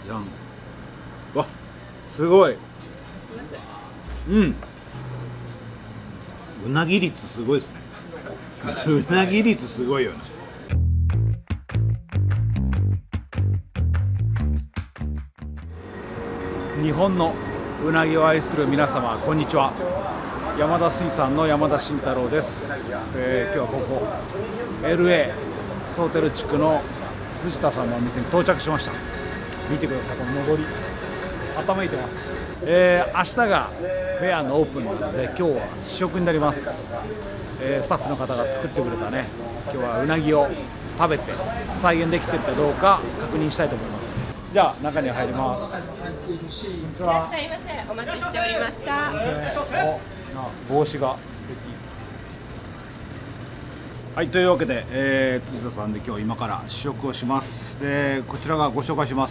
じゃん。わ、すごい。うなぎ率すごいですね。うなぎ率すごいよね。日本のうなぎを愛する皆様、こんにちは。山田水産の山田慎太郎です。今日はここ LA ソーテル地区の辻田さんのお店に到着しました。見てください、この上り傾いてます。明日がフェアのオープンなので、今日は試食になります。スタッフの方が作ってくれたね、今日はうなぎを食べて再現できてるかどうか確認したいと思います。じゃあ中に入ります。こんにちは。いらっしゃいませ。お待ちしておりました。帽子が素敵。はい、というわけで、辻田さんで今日今から試食をします。で、こちらがご紹介します。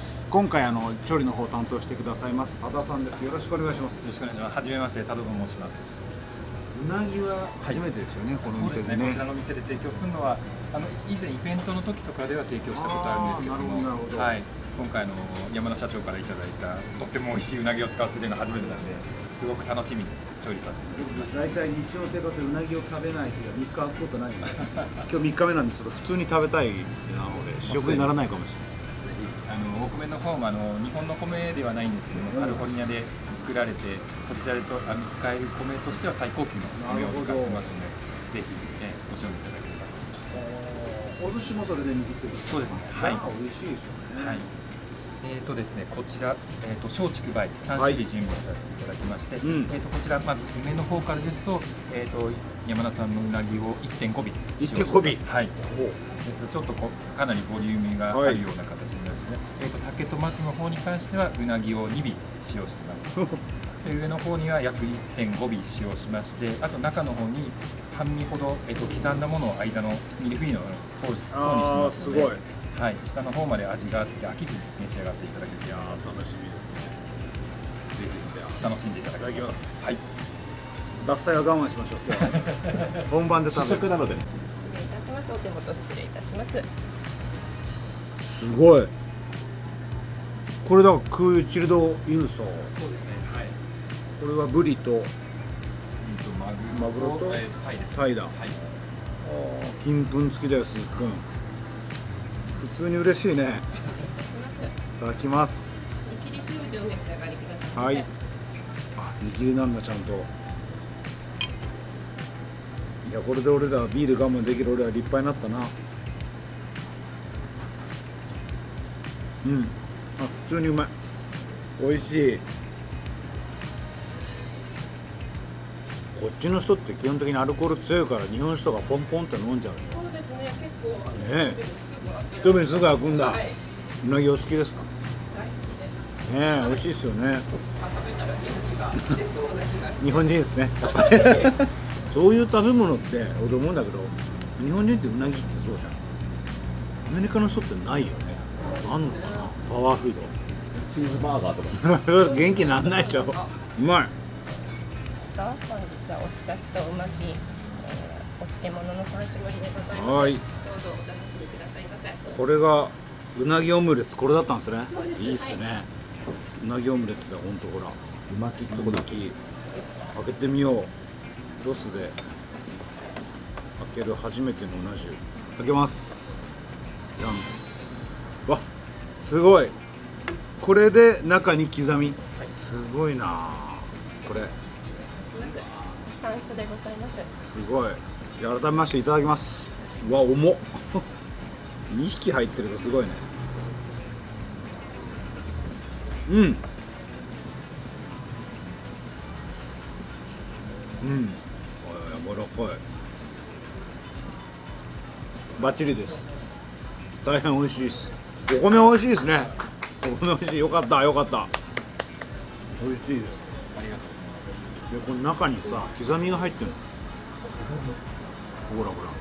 今回調理の方を担当してくださいます多田さんです。よろしくお願いします。よろしくお願いします。はじめまして、多田と申します。うなぎは初めてですよね、この店でね。こちらの店で提供するのは以前イベントの時とかでは提供したことあるんですけども、なるほど。はい、今回山田社長からいただいたとっても美味しいうなぎを使わせるのは初めてなんで、すごく楽しみに調理させていただきました。大体日常生活でうなぎを食べない日が3日空くことないので今日3日目なんですけど、普通に食べたいなので試食にならないかもしれない。 お米の方も日本の米ではないんですけども、カリフォルニアで作られて、こちらで使える米としては最高級の米を使ってますので、ぜひ、ご賞味いただければと思います。 お寿司もそれで握ってる。 そうですね。はい。 美味しいですよね。はい。 ですね、こちら、松竹梅3種類準備させていただきまして、こちらまず梅の方からですと、山田さんのうなぎを 1.5 尾使用してます。はい。ちょっとかなりボリュームがあるような形になるので、竹と松の方に関してはうなぎを2尾使用しています。で、上の方には約 1.5 尾使用しまして、あと中の方に半身ほど、刻んだものを間のミルフィーユの層にしてますので。すごい。はい、下の方まで味があって飽きずに召し上がっていただける。いやー、楽しみですね。ぜひ楽しんでいただきます。はい。 脱菜は我慢しましょう。今日は本番で食べるなので。 失礼いたします。お手元失礼いたします。 すごい。これだから空チルドユーソー。 そうですね。はい。 これはブリとマグロとタイです。 タイだ。はい。金粉付きです。普通に嬉しいね。いただきます。 煮切り醤油でお召し上がりください。 はい。あ、煮切りなんだちゃんと。いや、これで俺らビール我慢できる俺ら立派になったな。うん。あ、普通にうまい。美味しい。こっちの人って基本的にアルコール強いから日本酒とかポンポンって飲んじゃうでしょ。 そうですね。結構ね。一瓶すぐ開くんだ。はい、うなぎお好きですか？ 大好きです。 ねえ、美味しいですよね。 食べたら元気が出そうな気が。 日本人ですね。そういう食べ物って俺思うんだけど、日本人ってうなぎってそうじゃん。アメリカの人ってないよね。あんのかな、パワーフード。 チーズバーガーとか。 元気なんないでしょ。うまい。 さあ、本日はおひたしとうまき、お漬物の3種盛りでございます。 はい。 どうぞお楽しみくださいませ。 これがうなぎオムレツ、これだったんですね。 そうです。 いいっすね。はい、うなぎオムレツだ、本当ほら。 うまきってことです。 開けてみよう。ロスで開ける初めてのうな重。開けます。じゃん。わ、すごい。これで中に刻み。すごいな。これ。 山椒でございます。 すごい。改めましていただきます。うわ、重っ。2匹入ってるとすごいね。うん。うん。柔らかい。バッチリです。大変美味しいです。お米美味しいですね。お米美味しい。よかった、よかった。美味しいです。 ありがとうで、この中にさ、刻みが入ってるの。ほらほら。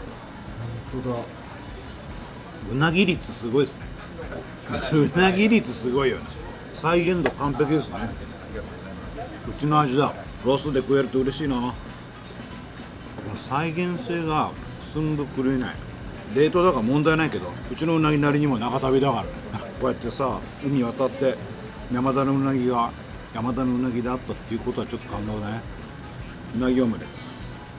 うなぎ率すごいですね。うなぎ率すごいよね。再現度完璧ですね。うちの味だ。ロスで食えると嬉しいな。この再現性が寸分狂いない。 冷凍だから問題ないけど、うちのうなぎなりにも長旅だからねこうやってさ、海渡って山田のうなぎが山田のうなぎであったっていうことはちょっと感動だね。うなぎオムレツ、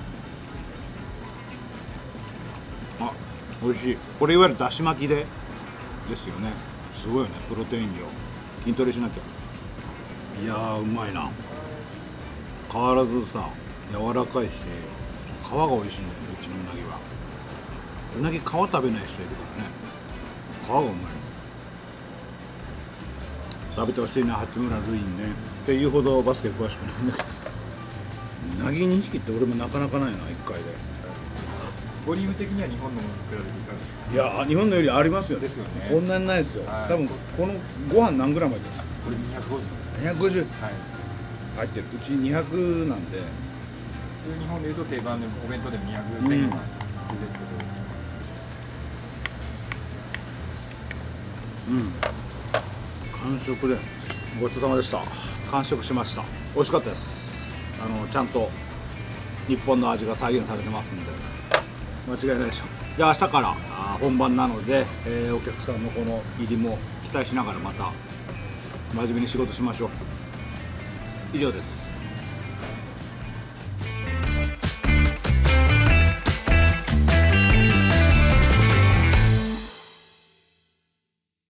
あ、美味しい。これいわゆるだし巻きでですよね。すごいよね、プロテイン量。筋トレしなきゃ。いやー、うまいな。変わらずさ、柔らかいし、皮が美味しいんだよね、うちのうなぎは。うなぎ皮食べない人いるからね、皮がうまい。食べてほしいな、八村塁にね。っていうほどバスケ詳しくないんだけど、うなぎ2匹って俺もなかなかないな、1回で。 ボリューム的には日本のものに比べていかがですか？ いや、日本のよりありますよ。 ですよね。 こんなにないですよ。 はい、 多分このご飯何グラム入ってる？ これ250です。 250、 はい。 入ってる。うち200なんで。 普通日本でいうと定番でもお弁当でも200前後が普通ですけど。 完食でごちそうさまでした。完食しました。美味しかったです。ちゃんと日本の味が再現されてますんで間違いないでしょ。じゃあ明日から本番なので、お客さんのこの入りも期待しながらまた真面目に仕事しましょう。以上です。